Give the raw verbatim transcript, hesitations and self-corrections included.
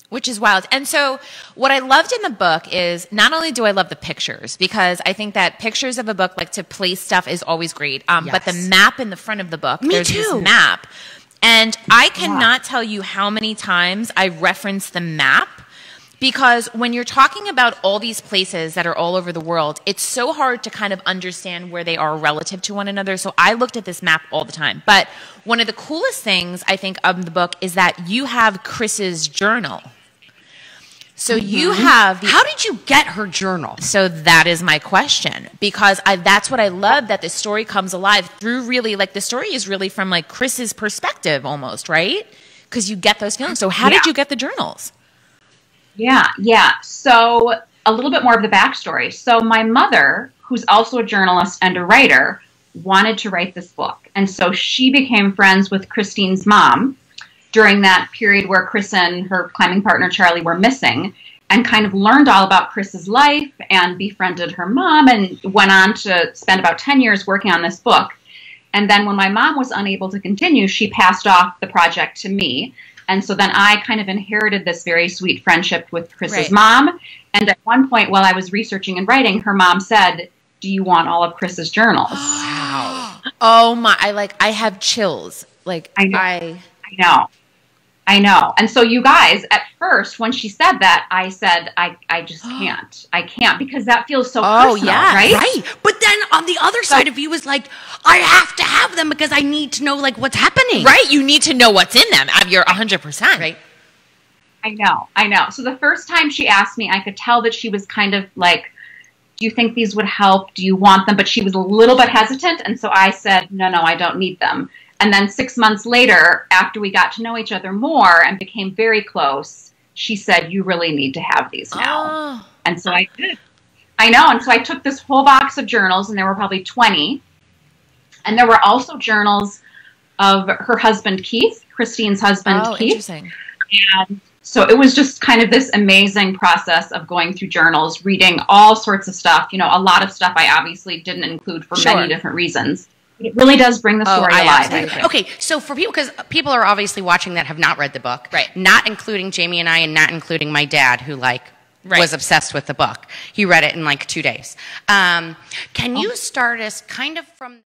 Which is wild. And so what I loved in the book is not only do I love the pictures, because I think that pictures of a book, like to place stuff is always great, um, yes. but the map in the front of the book, Me there's too. this map. And I cannot tell you how many times I reference the map, because when you're talking about all these places that are all over the world, it's so hard to kind of understand where they are relative to one another. So I looked at this map all the time. But one of the coolest things, I think, of the book is that you have Chris's journal. So mm-hmm. you have... The, How did you get her journal? So that is my question, because I, that's what I love, that the story comes alive through really, like the story is really from like Chris's perspective almost, right? Because you get those feelings. So how yeah. did you get the journals? Yeah, yeah. So a little bit more of the backstory. So my mother, who's also a journalist and a writer, wanted to write this book. And so she became friends with Christine's mom during that period where Chris and her climbing partner, Charlie, were missing, and kind of learned all about Chris's life and befriended her mom and went on to spend about ten years working on this book. And then when my mom was unable to continue, she passed off the project to me. And so then I kind of inherited this very sweet friendship with Chris's right. mom. And at one point while I was researching and writing, her mom said, "Do you want all of Chris's journals?" Wow. Oh my, I like, I have chills. Like I know. I, I know. I know. And so you guys, at first, when she said that, I said, I, I just can't. I can't, because that feels so oh, personal, yeah. right? Right. But then on the other So- side of you is like, I have to have them because I need to know like what's happening. right, you need to know what's in them. You're one hundred percent. Right. I know. I know. So the first time she asked me, I could tell that she was kind of like, do you think these would help? Do you want them? But she was a little bit hesitant. And so I said, no, no, I don't need them. And then six months later, after we got to know each other more and became very close, she said, you really need to have these now. Oh. And so I did. I know. And so I took this whole box of journals, and there were probably twenty. And there were also journals of her husband, Keith, Christine's husband, Oh, Keith. interesting. And so it was just kind of this amazing process of going through journals, reading all sorts of stuff. You know, a lot of stuff I obviously didn't include for Sure. many different reasons. It really does bring the Oh, story I alive. absolutely I think. Okay, so for people, because people are obviously watching that have not read the book, Right. Not including Jamie and I, and not including my dad, who like Right. was obsessed with the book. He read it in like two days. Um, can you start us kind of from